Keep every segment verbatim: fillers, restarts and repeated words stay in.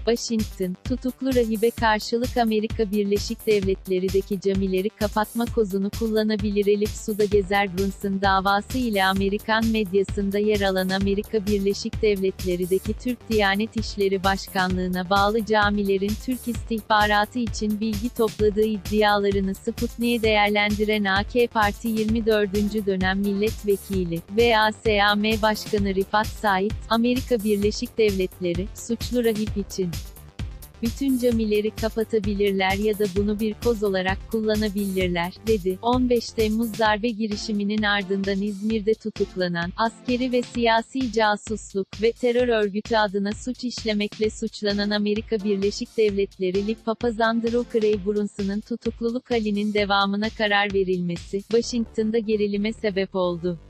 Washington, tutuklu rahibe karşılık Amerika Birleşik Devletleri'deki camileri kapatma kozunu kullanabilir. Elif suda gezer. Brunson davası ile Amerikan medyasında yer alan Amerika Birleşik Devletleri'deki Türk Diyanet İşleri Başkanlığı'na bağlı camilerin Türk istihbaratı için bilgi topladığı iddialarını Sputnik'e değerlendiren A K Parti yirmi dördüncü dönem milletvekili, V A S A M Başkanı Rifat Sait, Amerika Birleşik Devletleri, suçlu rahip için bütün camileri kapatabilirler ya da bunu bir koz olarak kullanabilirler, dedi. on beş Temmuz darbe girişiminin ardından İzmir'de tutuklanan, askeri ve siyasi casusluk ve terör örgütü adına suç işlemekle suçlanan Amerika Birleşik Devletleri Li Papaz Andrew Craig Brunson'ın tutukluluk halinin devamına karar verilmesi, Washington'da gerilime sebep oldu.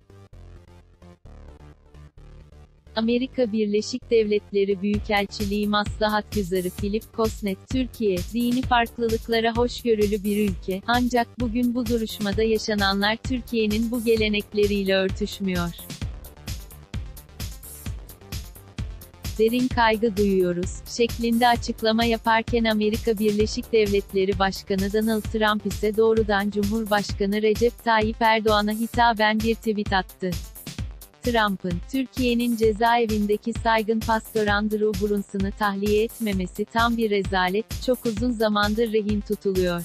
Amerika Birleşik Devletleri Büyükelçiliği Maslahatgüzarı Philip Kosnet, Türkiye, dini farklılıklara hoşgörülü bir ülke, ancak bugün bu duruşmada yaşananlar Türkiye'nin bu gelenekleriyle örtüşmüyor. Derin kaygı duyuyoruz, şeklinde açıklama yaparken Amerika Birleşik Devletleri Başkanı Donald Trump ise doğrudan Cumhurbaşkanı Recep Tayyip Erdoğan'a hitaben bir tweet attı. Trump'ın, Türkiye'nin cezaevindeki saygın pastör Andrew Brunson'ı tahliye etmemesi tam bir rezalet, çok uzun zamandır rehin tutuluyor.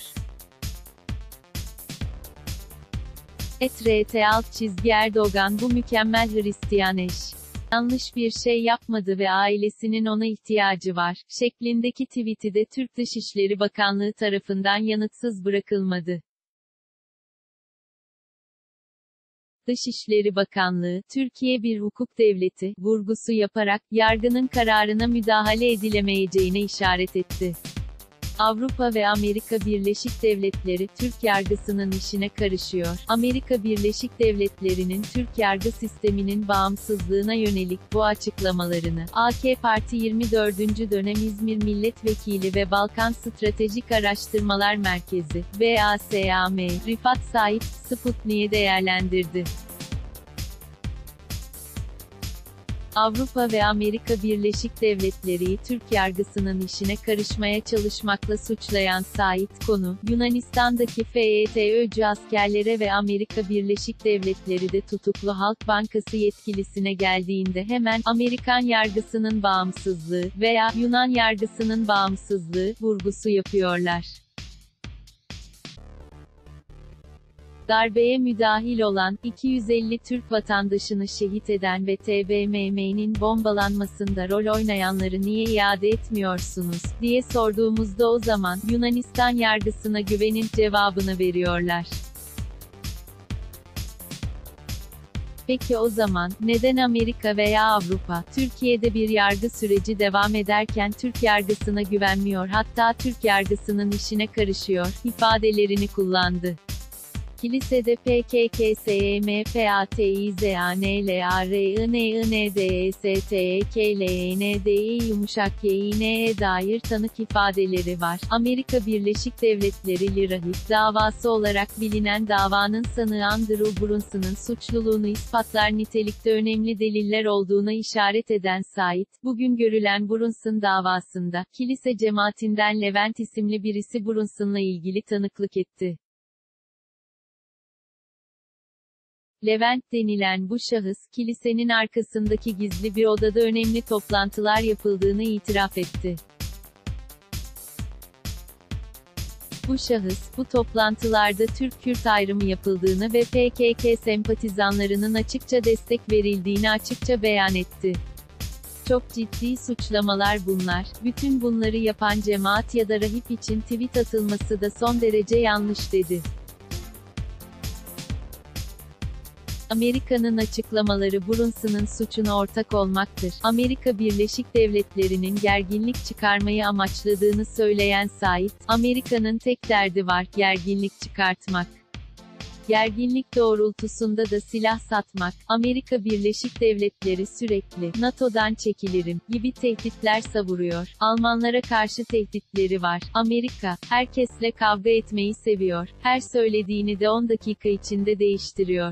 et R T alt çizgi Erdoğan bu mükemmel Hristiyan eş. Yanlış bir şey yapmadı ve ailesinin ona ihtiyacı var, şeklindeki tweet'i de Türk Dışişleri Bakanlığı tarafından yanıtsız bırakılmadı. Dışişleri Bakanlığı, Türkiye bir hukuk devleti, vurgusu yaparak, yargının kararına müdahale edilemeyeceğine işaret etti. Avrupa ve Amerika Birleşik Devletleri, Türk yargısının işine karışıyor. Amerika Birleşik Devletleri'nin Türk yargı sisteminin bağımsızlığına yönelik bu açıklamalarını, A K Parti yirmi dördüncü dönem İzmir Milletvekili ve Balkan Stratejik Araştırmalar Merkezi, V A S A M, Rifat Sait, Sputnik'e değerlendirdi. Avrupa ve Amerika Birleşik Devletleri'yi Türk yargısının işine karışmaya çalışmakla suçlayan Sait, konu, Yunanistan'daki F E T Ö'cü askerlere ve Amerika Birleşik Devletleri'de tutuklu Halk Bankası yetkilisine geldiğinde hemen, Amerikan yargısının bağımsızlığı veya Yunan yargısının bağımsızlığı vurgusu yapıyorlar. Darbeye müdahil olan, iki yüz elli Türk vatandaşını şehit eden ve T B M M'nin bombalanmasında rol oynayanları niye iade etmiyorsunuz, diye sorduğumuzda o zaman, Yunanistan yargısına güvenin, cevabını veriyorlar. Peki o zaman, neden Amerika veya Avrupa, Türkiye'de bir yargı süreci devam ederken Türk yargısına güvenmiyor, hatta Türk yargısının işine karışıyor, ifadelerini kullandı. Kilisede P K K, S E M, P A T İ Z A N L A R I N I N D E S T E K L E N D İ yumuşak K İ N'ye dair tanık ifadeleri var. Amerika Birleşik Devletleri Li Rahip davası olarak bilinen davanın sanığı Andrew Brunson'ın suçluluğunu ispatlar nitelikte önemli deliller olduğuna işaret eden Sait, bugün görülen Brunson davasında, kilise cemaatinden Levent isimli birisi Brunson'la ilgili tanıklık etti. Levent denilen bu şahıs, kilisenin arkasındaki gizli bir odada önemli toplantılar yapıldığını itiraf etti. Bu şahıs, bu toplantılarda Türk-Kürt ayrımı yapıldığını ve P K K sempatizanlarının açıkça destek verildiğini açıkça beyan etti. Çok ciddi suçlamalar bunlar, bütün bunları yapan cemaat ya da rahip için tweet atılması da son derece yanlış, dedi. Amerika'nın açıklamaları Brunson'ın suçuna ortak olmaktır. Amerika Birleşik Devletleri'nin gerginlik çıkarmayı amaçladığını söyleyen Sait, Amerika'nın tek derdi var, gerginlik çıkartmak. Gerginlik doğrultusunda da silah satmak, Amerika Birleşik Devletleri sürekli, NATO'dan çekilirim, gibi tehditler savuruyor. Almanlara karşı tehditleri var. Amerika, herkesle kavga etmeyi seviyor. Her söylediğini de on dakika içinde değiştiriyor.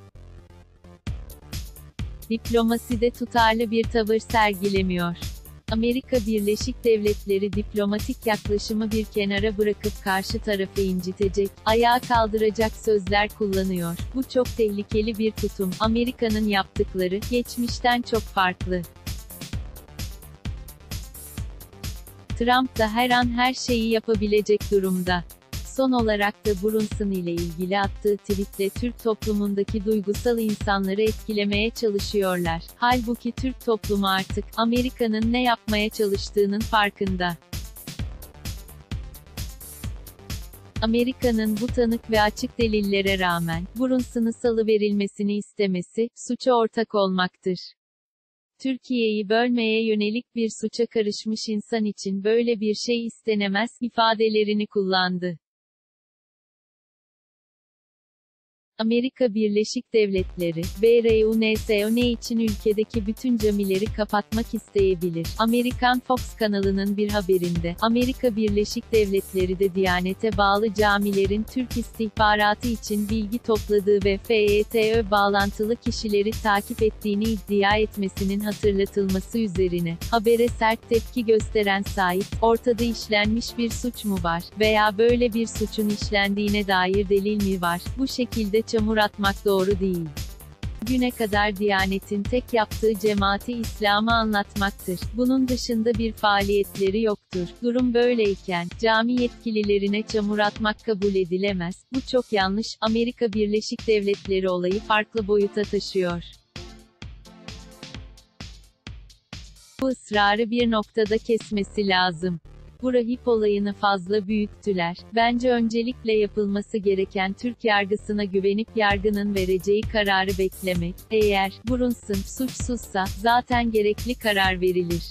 Diplomaside tutarlı bir tavır sergilemiyor. Amerika Birleşik Devletleri diplomatik yaklaşımı bir kenara bırakıp karşı tarafı incitecek, ayağa kaldıracak sözler kullanıyor. Bu çok tehlikeli bir tutum. Amerika'nın yaptıkları, geçmişten çok farklı. Trump da her an her şeyi yapabilecek durumda. Son olarak da Brunson ile ilgili attığı tweetle Türk toplumundaki duygusal insanları etkilemeye çalışıyorlar. Halbuki Türk toplumu artık, Amerika'nın ne yapmaya çalıştığının farkında. Amerika'nın bu tanık ve açık delillere rağmen, Brunson'u salıverilmesini istemesi, suça ortak olmaktır. Türkiye'yi bölmeye yönelik bir suça karışmış insan için böyle bir şey istenemez, ifadelerini kullandı. Amerika Birleşik Devletleri, Brunson ne için ülkedeki bütün camileri kapatmak isteyebilir? Amerikan Fox kanalının bir haberinde, Amerika Birleşik Devletleri de Diyanete bağlı camilerin Türk istihbaratı için bilgi topladığı ve FETÖ bağlantılı kişileri takip ettiğini iddia etmesinin hatırlatılması üzerine, habere sert tepki gösteren Sait, ortada işlenmiş bir suç mu var, veya böyle bir suçun işlendiğine dair delil mi var, bu şekilde çamur atmak doğru değil. Bugüne kadar Diyanet'in tek yaptığı cemaati İslam'ı anlatmaktır. Bunun dışında bir faaliyetleri yoktur. Durum böyleyken, cami yetkililerine çamur atmak kabul edilemez. Bu çok yanlış. Amerika Birleşik Devletleri olayı farklı boyuta taşıyor. Bu ısrarı bir noktada kesmesi lazım. Bu rahip olayını fazla büyüttüler. Bence öncelikle yapılması gereken Türk yargısına güvenip yargının vereceği kararı beklemek. Eğer Brunson suçsuzsa zaten gerekli karar verilir.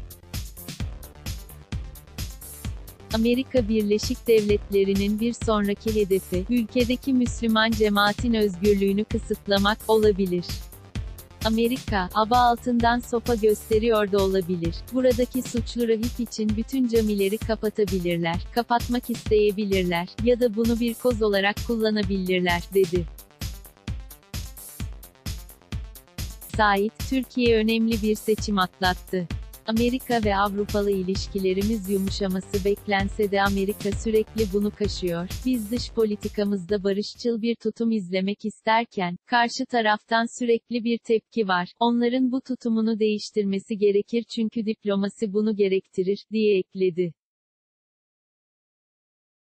Amerika Birleşik Devletleri'nin bir sonraki hedefi, ülkedeki Müslüman cemaatin özgürlüğünü kısıtlamak olabilir. Amerika, aba altından sopa gösteriyor da olabilir. Buradaki suçlu rahip için bütün camileri kapatabilirler, kapatmak isteyebilirler, ya da bunu bir koz olarak kullanabilirler, dedi. Sait, Türkiye önemli bir seçim atlattı. Amerika ve Avrupalı ilişkilerimiz yumuşaması beklense de Amerika sürekli bunu kaşıyor. Biz dış politikamızda barışçıl bir tutum izlemek isterken, karşı taraftan sürekli bir tepki var. Onların bu tutumunu değiştirmesi gerekir çünkü diplomasi bunu gerektirir, diye ekledi.